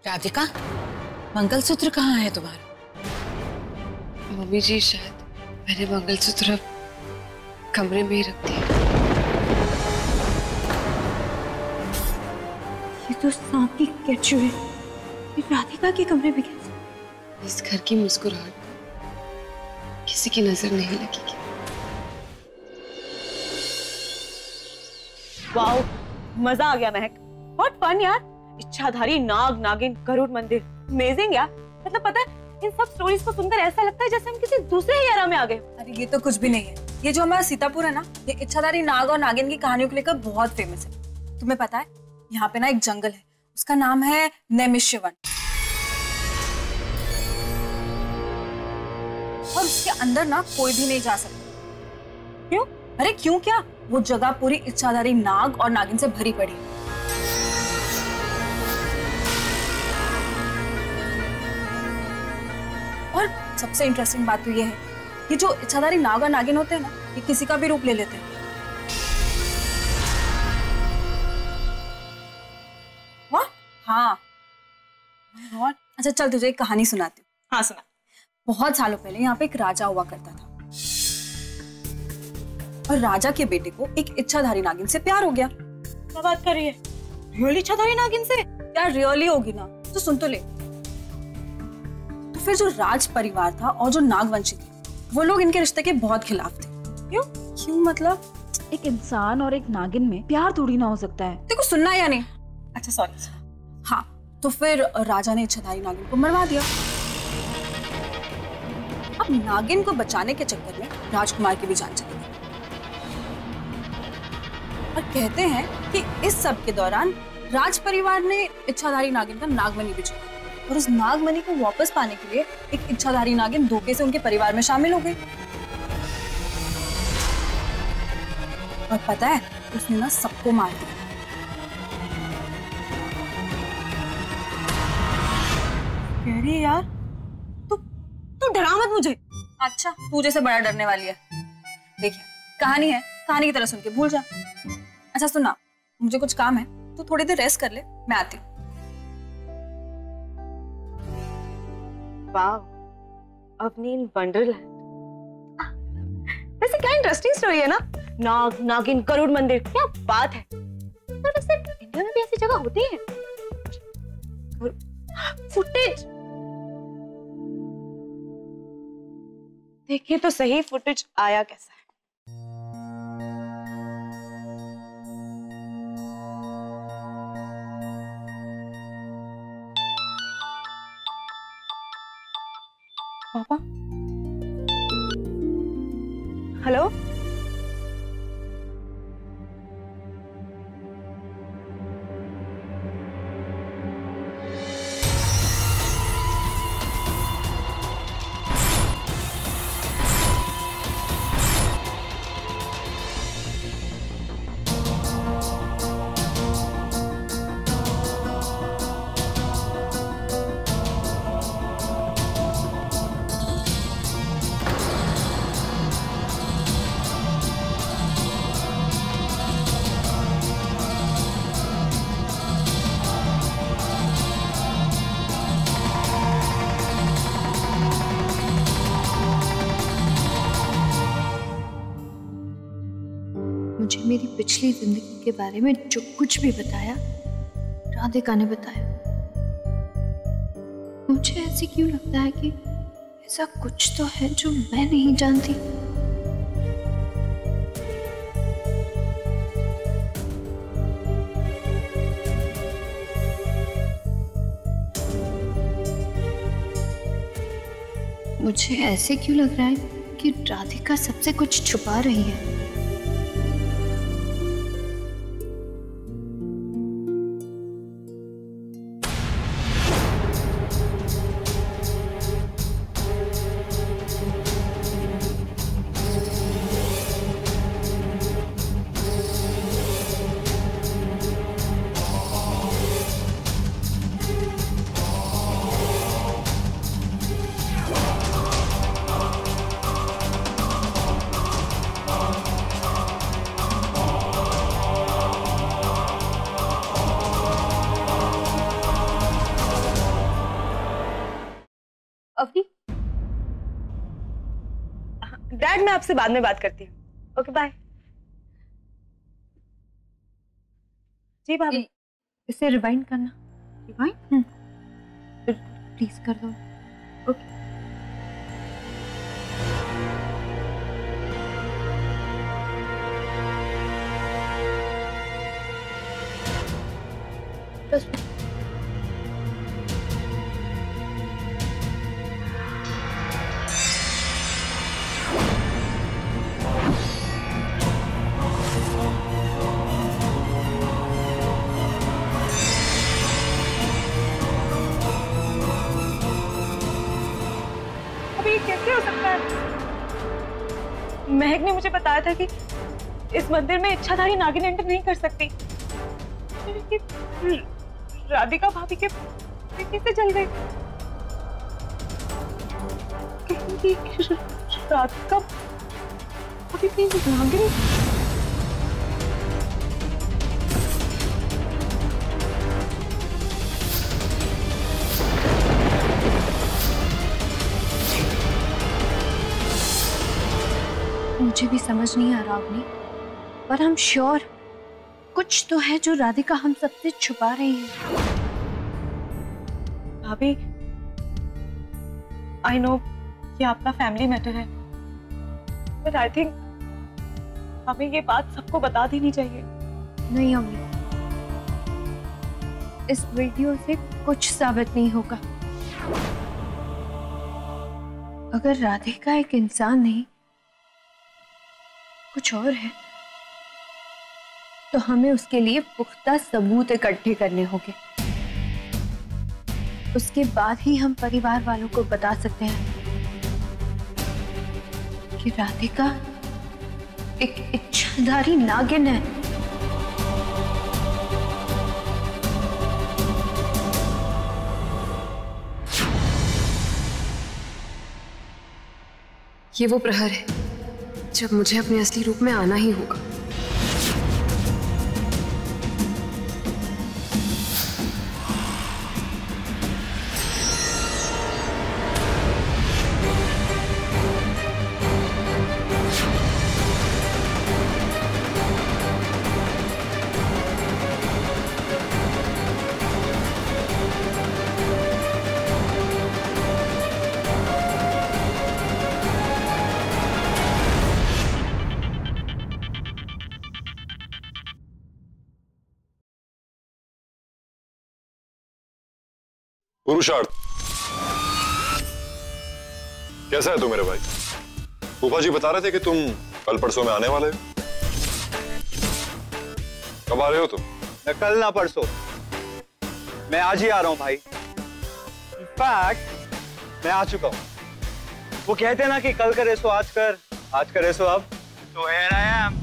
राधिका, मंगलसूत्र कहाँ है तुम्हारा? मम्मी जी, शायद मैंने मंगलसूत्र कमरे में ही रख दिया। ये तो सांप की केचु है। ये राधिका के कमरे में कैसे? इस घर की मुस्कुराहट किसी की नजर नहीं लगेगी। वाओ, मजा आ गया महक। बहुत फन यार। इच्छाधारी नाग, नागिन, गरुड़ मंदिर, अमेजिंग यार। मतलब पता है, इन सब स्टोरीज को सुनकर ऐसा लगता है जैसे हम किसी दूसरे ही एरा में आ गए। अरे ये तो कुछ भी नहीं है। ये जो हमारा सीतापुर है ना, ये इच्छाधारी नाग और नागिन की कहानियों को लेकर बहुत फेमस है। तुम्हें पता है, यहाँ पे ना एक जंगल है, उसका नाम है नैमिष्यवन। और उसके अंदर ना कोई भी नहीं जा सकता। क्यों? अरे क्यों क्या, वो जगह पूरी इच्छाधारी नाग और नागिन से भरी पड़ी है। और सबसे इंटरेस्टिंग बात तो ये है कि जो इच्छाधारी नाग और नागिन होते हैं ना, ये किसी का भी रूप ले लेते हैं। वाह, हाँ। अच्छा चल, तुझे एक कहानी सुनाती हूँ। हाँ सुना। बहुत सालों पहले यहाँ पे एक राजा हुआ करता था और राजा के बेटे को एक इच्छाधारी नागिन से प्यार हो गया। क्या बात कर रही है? रियली इच्छाधारी नागिन से? यार रियली होगी ना, तो सुन तो ले। तो फिर जो राज परिवार था और जो नागवंशी थे, वो लोग इनके रिश्ते के बहुत खिलाफ थे। क्यों? क्यों मतलब? एक इंसान और एक नागिन में प्यार थोड़ी ना हो सकता है। तेरे को सुनना है या नहीं? अच्छा सॉरी। हाँ, तो फिर राजा ने इच्छाधारी नागिन को मरवा दिया। अब नागिन को बचाने के चक्कर में राजकुमार की भी जान चली गई। और कहते हैं कि इस सब के दौरान राज परिवार ने इच्छाधारी नागिन का नागमणि भी चुरा और उस नागमणि को वापस पाने के लिए एक इच्छाधारी नागिन धोखे से उनके परिवार में शामिल हो गई। और पता है, उसने ना सबको मार दिया। कह रही है यार, तू डरा मत मुझे। अच्छा, तू जैसे बड़ा डरने वाली है। देखिए, कहानी है, कहानी की तरह सुन के भूल जा। अच्छा सुना, मुझे कुछ काम है, तू थोड़ी देर रेस्ट कर ले, मैं आती हूँ। वाह, अवनी इन वंडरलैंड। वैसे क्या इंटरेस्टिंग स्टोरी है ना। नाग, नागिन, गरुड़ मंदिर, क्या बात है। पर वैसे इंडिया में भी ऐसी जगह होती है? फुटेज देखिए तो सही, फुटेज आया कैसा है। पापा, हेलो। मुझे मेरी पिछली जिंदगी के बारे में जो कुछ भी बताया, राधिका ने बताया। मुझे ऐसे क्यों लगता है कि ऐसा कुछ तो है जो मैं नहीं जानती। मुझे ऐसे क्यों लग रहा है कि राधिका सबसे कुछ छुपा रही है। अवनी, डैड मैं आपसे बाद में बात करती हूँ। Okay bye. जी भाभी। इसे रिवाइंड करना। रिवाइंड? प्लीज कर दो। ओके। बस अभी कैसे हो सकता है? महक ने मुझे बताया था कि इस मंदिर में इच्छाधारी नागिन एंटर नहीं कर सकती। राधिका भाभी के कैसे जल गई? कहीं राधिका भाभी कहीं नागिन? मुझे भी समझ नहीं आ रहा अवनी, पर हम श्योर कुछ तो है जो राधिका हम सबसे छुपा रही है। भाभी, आई नो ये आपका फैमिली मैटर है, बट आई थिंक हमें ये बात सबको बता देनी चाहिए। नहीं अवनी, इस वीडियो से कुछ साबित नहीं होगा। अगर राधिका एक इंसान नहीं कुछ और है, तो हमें उसके लिए पुख्ता सबूत इकट्ठे करने होंगे। उसके बाद ही हम परिवार वालों को बता सकते हैं कि राधिका एक इच्छाधारी नागिन है। ये वो प्रहर है जब मुझे अपने असली रूप में आना ही होगा। पुरुषार्थ, कैसा है तू मेरे भाई? फूफा जी बता रहे थे कि तुम कल परसों में आने वाले हो। कब आ रहे हो तुम? मैं कल ना परसों, मैं आज ही आ रहा हूं भाई। इनफैक्ट मैं आ चुका हूं। वो कहते हैं ना कि कल करे सो आज कर, आज करे सो अब। तो here I am.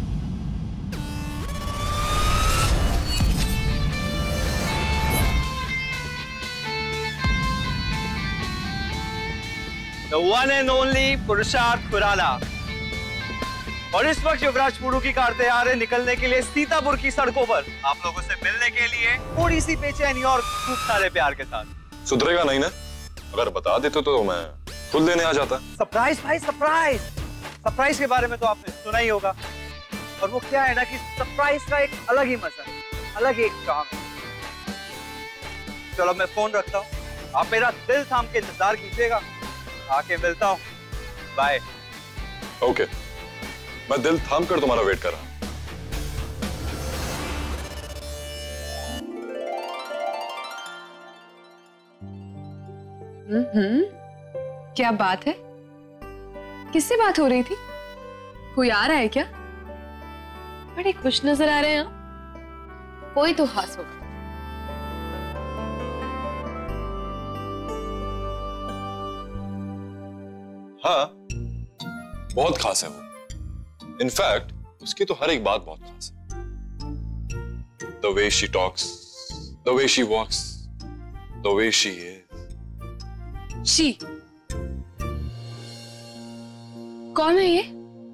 The one and only पुरुषार्थ खुराना। और इस वक्त युवराज पुरु की कार तैयार है निकलने के लिए सीतापुर की सड़कों पर आप लोगों से मिलने के लिए, थोड़ी सी बेचैनी और खूब सारे प्यार के साथ। सुधरेगा नहीं ना? अगर बता देते तो मैं खुद लेने आ जाता। सरप्राइज भाई, सरप्राइज। सरप्राइज के बारे में तो आपने सुना ही होगा। और वो क्या है ना कि सरप्राइज का एक अलग ही मजा है, अलग ही एक काम है। चलो मैं फोन रखता हूँ, आप मेरा दिल थाम के इंतजार कीजिएगा, आके मिलता हूँ। बाय। ओके, मैं दिल थाम कर तुम्हारा वेट कर रहा हूँ। क्या बात है? किससे बात हो रही थी? कोई आ रहा है क्या? बड़े खुश नजर आ रहे हैं आप। कोई तो खास होगा। हाँ, बहुत खास है वो। इनफैक्ट उसकी तो हर एक बात बहुत खास है। The way she talks, the way she walks, the way she is. She कौन है ये?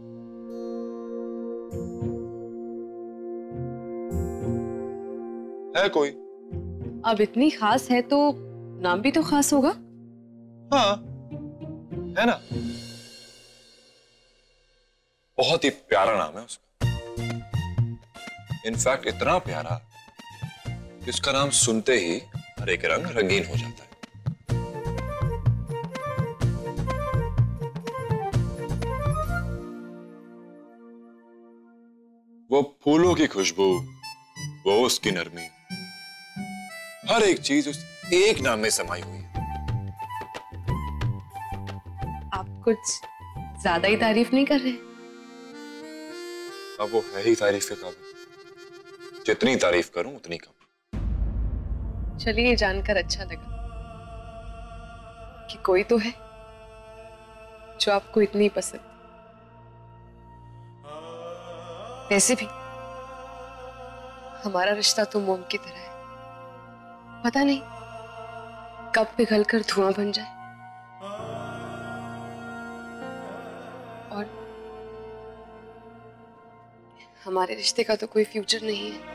है कोई? अब इतनी खास है तो नाम भी तो खास होगा। हाँ, है ना? बहुत ही प्यारा नाम है उसका। इनफैक्ट इतना प्यारा कि उसका नाम सुनते ही हर एक रंग रंगीन हो जाता है। वो फूलों की खुशबू, वो उसकी नरमी, हर एक चीज उस एक नाम में समाई हुई है। आप कुछ ज्यादा ही तारीफ नहीं कर रहे? अब वो है ही तारीफ के काबिल। जितनी तारीफ करूं उतनी कम। चलिए, ये जानकर अच्छा लगा कि कोई तो है जो आपको इतनी पसंद है। वैसे भी हमारा रिश्ता तो मोम की तरह है, पता नहीं कब पिघलकर धुआं बन जाए। और हमारे रिश्ते का तो कोई फ्यूचर नहीं है।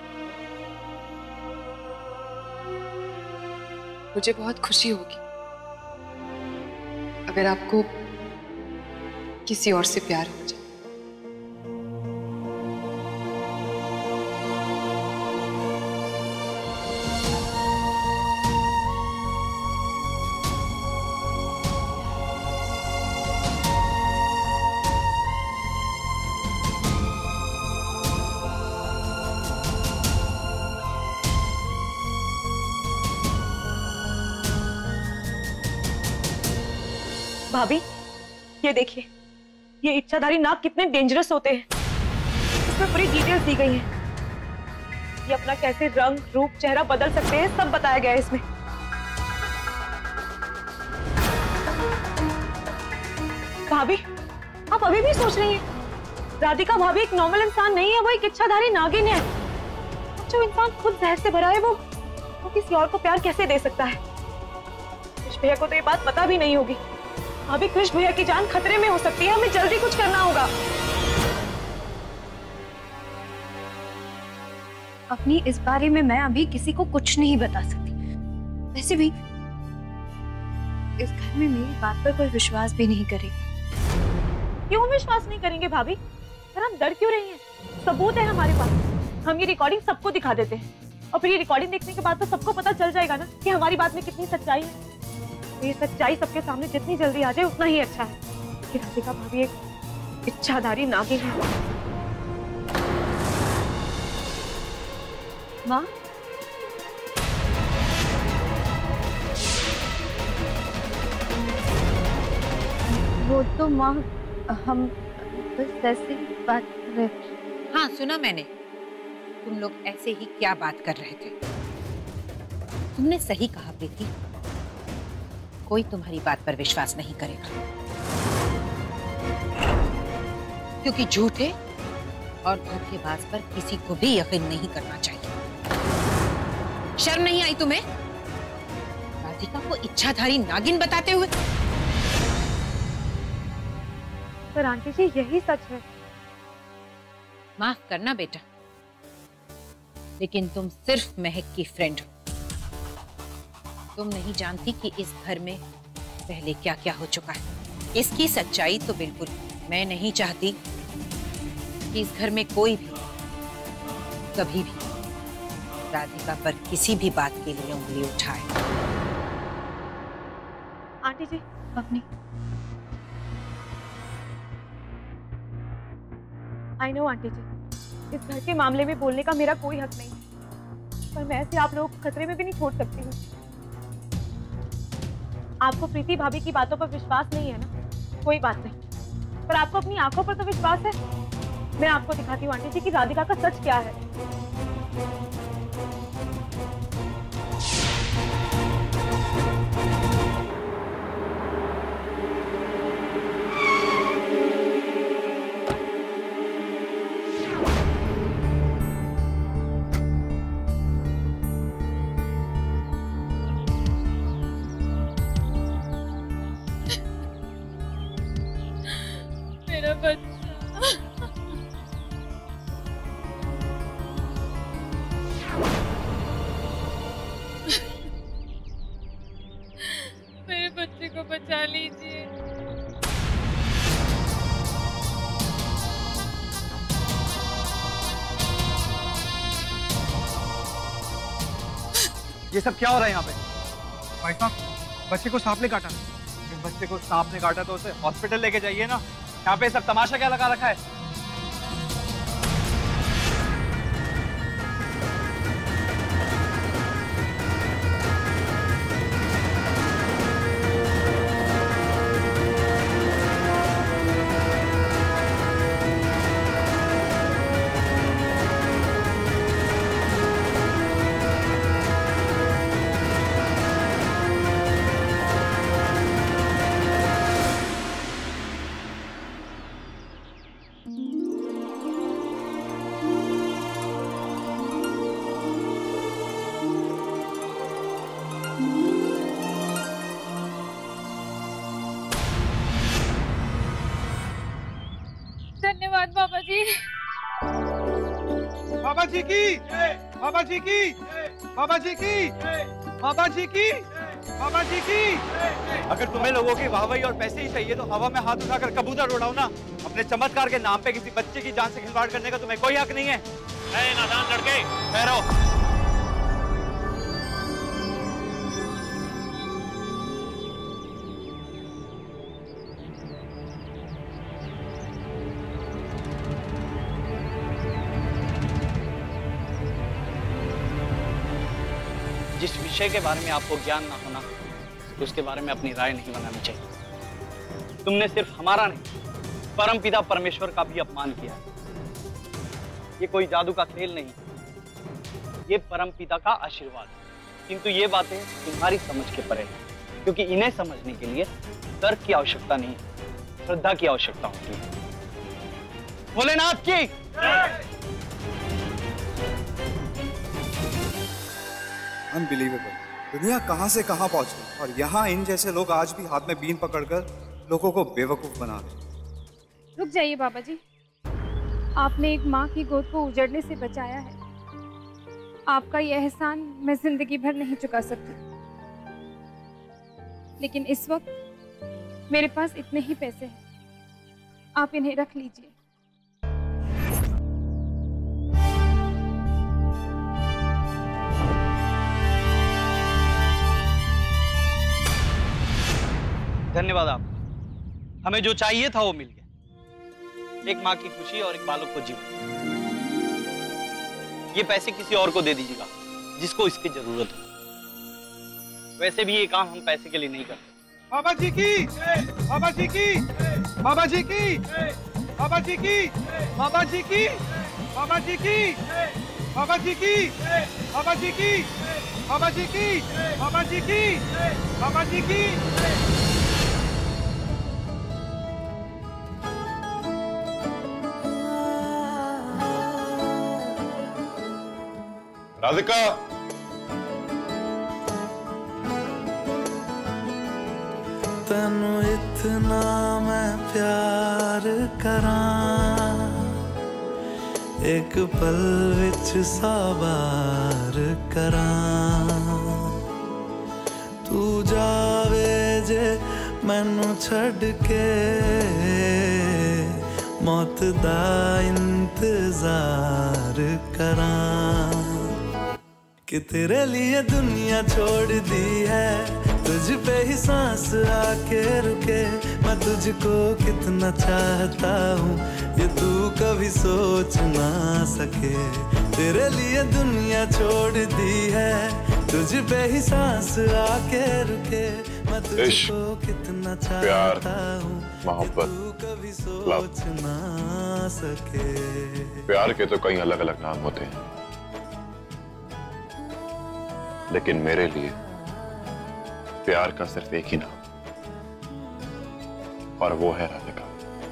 मुझे बहुत खुशी होगी अगर आपको किसी और से प्यार हो जाए। भाभी, ये देखिए, ये इच्छाधारी नाग कितने डेंजरस होते हैं। इसमें पूरी डिटेल्स दी गई हैं। ये अपना कैसे रंग, रूप, चेहरा बदल सकते हैं, सब बताया गया है इसमें। भाभी, आप अभी भी सोच रही हैं राधिका भाभी एक नॉर्मल इंसान नहीं है, वो एक इच्छाधारी नागिन है। जो इंसान खुद जहर से भरा है वो किसी और को प्यार कैसे दे सकता है? कृष्ण भैया को तो ये बात पता भी नहीं होगी। अभी कृष्ण भैया की जान खतरे में हो सकती है, हमें जल्दी कुछ करना होगा। अपनी इस बारे में मैं अभी किसी को कुछ नहीं बता सकती। वैसे भी इस घर में मेरी बात पर कोई विश्वास भी नहीं करेगा। क्यों विश्वास नहीं करेंगे भाभी? पर हम डर क्यों रही हैं? सबूत है हमारे पास। हम ये रिकॉर्डिंग सबको दिखा देते हैं और फिर ये रिकॉर्डिंग देखने के बाद तो सबको पता चल जाएगा ना कि हमारी बात में कितनी सच्चाई है। तो ये सच्चाई सबके सामने जितनी जल्दी आ जाए उतना ही अच्छा है कि राधिका भाभी एक इच्छाधारी नागिन है। माँ, वो तो माँ, हम बस ऐसे ही बात कर रहे थे। हाँ, सुना मैंने। तुम लोग ऐसे ही क्या बात कर रहे थे? तुमने सही कहा प्रीति, कोई तुम्हारी बात पर विश्वास नहीं करेगा, क्योंकि झूठे और धोखेबाज पर किसी को भी यकीन नहीं करना चाहिए। शर्म नहीं आई तुम्हें राधिका को इच्छाधारी नागिन बताते हुए? पर आंटी जी, यही सच है। माफ करना बेटा, लेकिन तुम सिर्फ महक की फ्रेंड हो। तुम नहीं जानती कि इस घर में पहले क्या क्या हो चुका है। इसकी सच्चाई तो बिल्कुल मैं नहीं चाहती कि इस घर में कोई भी कभी भी राधिका पर किसी भी बात के लिए उंगली उठाए। आंटी जी, अपनी आई नो आंटी जी, इस घर के मामले में बोलने का मेरा कोई हक नहीं है, पर मैं ऐसे आप लोगों को खतरे में भी नहीं छोड़ सकती हूँ। आपको प्रीति भाभी की बातों पर विश्वास नहीं है ना? कोई बात नहीं, पर आपको अपनी आंखों पर तो विश्वास है। मैं आपको दिखाती हूँ आंटी जी कि राधिका का सच क्या है। मेरा बच्चा, मेरे बच्चे को बचा लीजिए। ये सब क्या हो रहा है यहाँ पे? भाई साहब, बच्चे को सांप ने काटा। इस बच्चे को सांप ने काटा तो उसे हॉस्पिटल लेके जाइए ना। यहाँ पे सब तमाशा क्या लगा रखा है? धन्यवाद बाबा जी। बाबा जी की, बाबा जी की, बाबा जी की, बाबा जी की, बाबा जी की। अगर तुम्हें लोगों की वाहवाही और पैसे ही चाहिए तो हवा में हाथ उठाकर कबूतर उड़ाओ ना। अपने चमत्कार के नाम पे किसी बच्चे की जान से खिलवाड़ करने का तुम्हें कोई हक नहीं है। नादान लड़के, ठहरो। जिस विषय के बारे में आपको ज्ञान ना होना, तो उसके बारे में अपनी राय नहीं बनानी चाहिए। तुमने सिर्फ हमारा नहीं, परमपिता परमेश्वर का भी अपमान किया है। ये कोई जादू का खेल नहीं, ये परमपिता का आशीर्वाद। किंतु ये बातें तुम्हारी समझ के परे हैं, क्योंकि इन्हें समझने के लिए तर्क की आवश्यकता नहीं, श्रद्धा की आवश्यकता होती है। भोलेनाथ की अनबिलीवेबल, दुनिया कहां से कहां पहुंच गई और यहाँ इन जैसे लोग आज भी हाथ में बीन पकड़कर लोगों को बेवकूफ बना रहे। रुक जाइए बाबा जी, आपने एक माँ की गोद को उजड़ने से बचाया है। आपका यह एहसान मैं जिंदगी भर नहीं चुका सकती, लेकिन इस वक्त मेरे पास इतने ही पैसे हैं, आप इन्हें रख लीजिए। धन्यवाद आप। हमें जो चाहिए था वो मिल गया, एक माँ की खुशी और एक बालक को जीवन। ये पैसे किसी और को दे दीजिएगा जिसको इसकी जरूरत हो। वैसे भी ये काम हम पैसे के लिए नहीं करते। बाबा जी की, बाबा जी की, बाबा जी की, बाबा जी की, बाबा जी की, बाबा जी की, बाबा जी की, बाबा जी की, बाबा जी की, बाबा जी की, बाबा जी की। राधिका, तनु इतना मैं प्यार करां, एक पल विच साबार करां। तू जावे जे मैनू छड़ के, मौत दा इंतजार करां। कि तेरे लिए दुनिया छोड़ दी है, तुझ पे ही सांस आके रुके। मैं तुझको कितना चाहता हूँ ये तू कभी सोच ना सके। तेरे लिए दुनिया छोड़ दी है, तुझ पे ही सांस आके रुके। मैं तुझको कितना चाहता हूँ मोहब्बत, तू कभी सोच ना सके। प्यार के तो कई अलग अलग नाम होते हैं, लेकिन मेरे लिए प्यार का सिर्फ एक ही नाम, और वो है Radhika.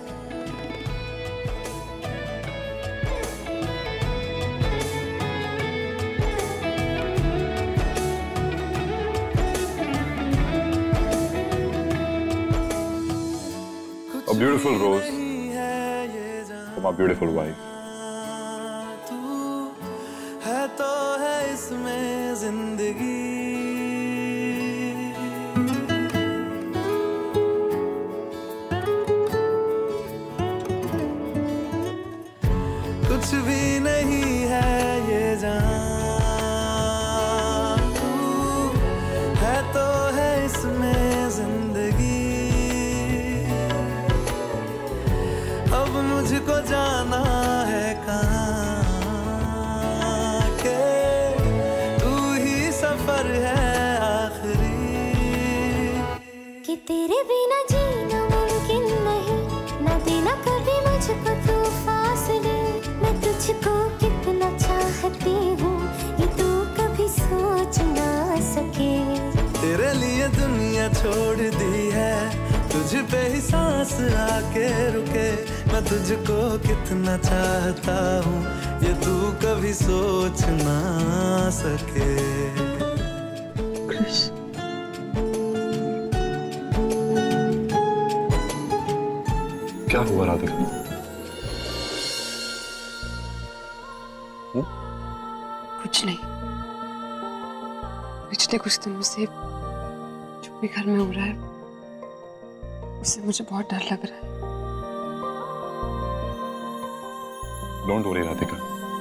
A beautiful rose for my beautiful wife. तू है तो है इसमें जिंदगी, कुछ भी नहीं है ये जहां। तू तेरे बिना जीना मुमकिन नहीं, न देना कभी मुझको तू फासले। मैं तुझको कितना चाहती हूँ ये तू कभी सोच ना सके। तेरे लिए दुनिया छोड़ दी है, तुझ पे ही सांस आके रुके। मैं तुझको कितना चाहता हूँ ये तू कभी सोच ना सके। कृष, क्या हुआ राधिका? कुछ नहीं। पिछले कुछ दिनों से जो भी घर में हो रहा है उससे मुझे बहुत डर लग रहा है। डोंट वरी राधिका,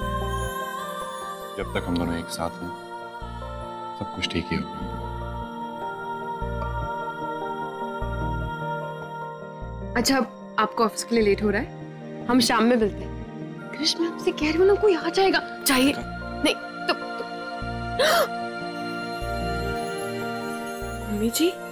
जब तक हम दोनों एक साथ हैं सब कुछ ठीक ही होगा। अच्छा, अब आपको ऑफिस के लिए लेट हो रहा है, हम शाम में मिलते हैं। कृष्ण, मैं आपसे कह रही हूँ ना, कोई आ जाएगा। चाहिए नहीं तो। मम्मी जी,